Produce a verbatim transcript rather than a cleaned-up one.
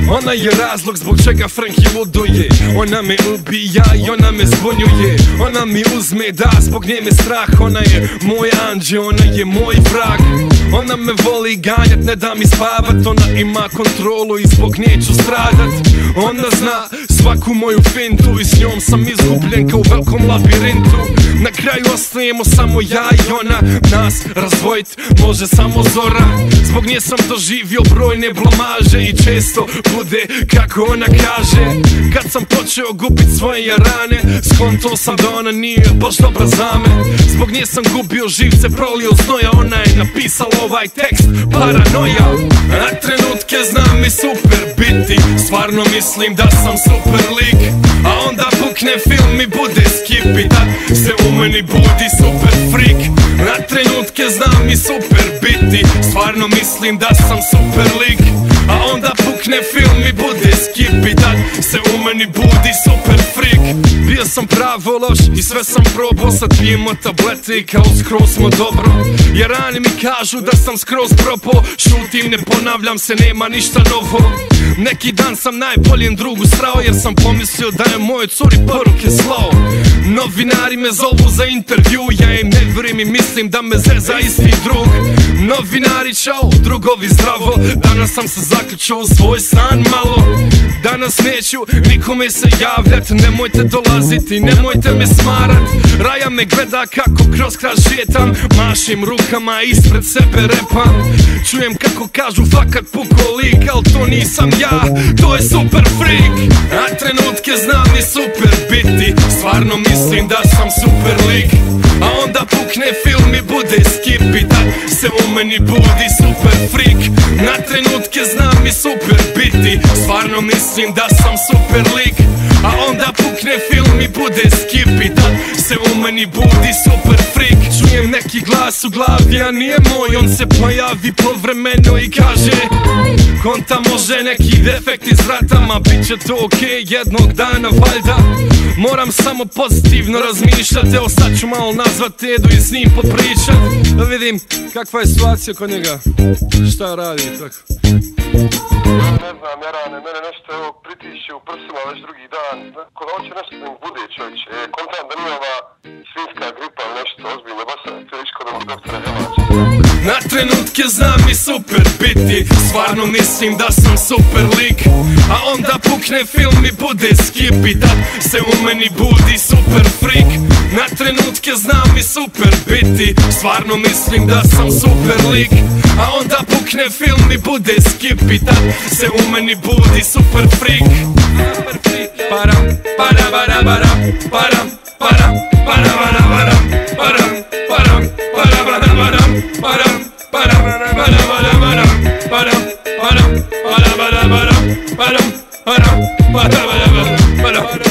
Ona je razlog zbog čega Franki luduje. Ona me ubija i ona me zbunjuje. Ona mi uzme da zbog nje me strah. Ona je moj anđeo, ona je moj vrag. Ona me voli ganjat, ne da mi spavat. Ona ima kontrolu i zbog nje ću stradat. Ona zna svaku moju fintu i s njom sam izgubljen kao u velikom labirintu. Na kraju ostajemo samo ja i ona, nas razdvojit može samo zora. Zbog nje sam doživio brojne blamaže i često bude kako ona kaže. Kad sam počeo gubit svoje rane, skonto sam da ona nije baš dobra za me. Zbog nje sam gubio živce, prolio znoja. Ona je napisala ovaj tekst, paranoja. Na trenutke znam mi super biti, stvarno mislim da sam super lik. A onda pukne film i bude skip i da se u meni budi super freak. Na trenutke znam mi super biti, stvarno mislim da sam super lik. A onda pukne film i bude skip i da se u meni budi super freak. Bio sam pravo loš i sve sam probao, sad pijemo tablete i kao skroz smo dobro. Jer rani mi kažu da sam skroz propao, šutim, ne ponavljam se, nema ništa novo. Neki dan sam najboljem drugu srao, jer sam pomislio da je moje curi poruke slao. Novinari me zovu za intervju, ja im ne vjerujem i mislim da me zeza isti drug. Novinari čao, drugovi zdravo, danas sam se zaključio u svoj stan malo. Danas neću nikome se javljat, nemojte dolaziti, nemojte me smarat. Raja me gleda kako kroz kraj šetam, mašim rukama ispred sebe repam. Čujem kako kažu fakat puko lik, al to nisam ja, to je super freak. A trenutke znam i super biti, stvarno mislim da sam super lik. A onda pukne film i bude skip i da se u meni budi super freak. Na trenutke znam i super biti, stvarno mislim da sam super lik. A onda pukne film i bude skip i da se u meni budi super freak. Čujem neki glas u glavi, a nije moj, on se pojavi povremeno i kaže: konta može neki defekt iz vrata, ma bit će to okej jednog dana valjda. Moram samo pozitivno razmišljat, evo sad ću malo nazvat Tedu i s njim popričat, da vidim kakva je situacija kod njega, šta radi i tako. Ne znam, Jarane, mene nešto evo pritišće u prsima već drugi dan. Ko da hoće nešto da mi bude, čovječe. Kontam da nije ova svinska gripa ili nešto ozbiljno, baš sam htio ići kod ovog doktora Helača. Na trenutke znam i super biti, stvarno mislim da sam super lik. A onda pukne film i bude skip i da se u meni budi super freak. Na trenutke znam i super biti, stvarno mislim da sam super lik. A onda pukne film i bude skip i da se u meni budi super freak. Param, para, para, para, param, param, para, para, para, param, param, para, para, para, param, param, para, para, para, param, param, para, para, para, param, param, para, para, para, para.